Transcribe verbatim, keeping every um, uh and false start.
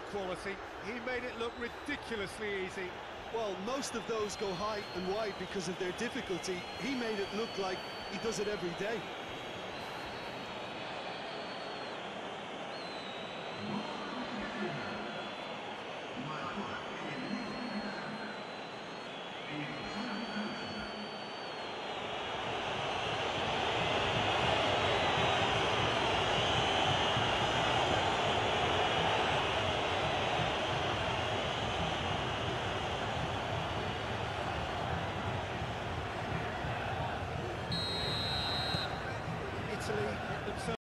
quality. He made it look ridiculously easy. Well, most of those go high and wide because of their difficulty. He made it look like he does it every day. Thank you.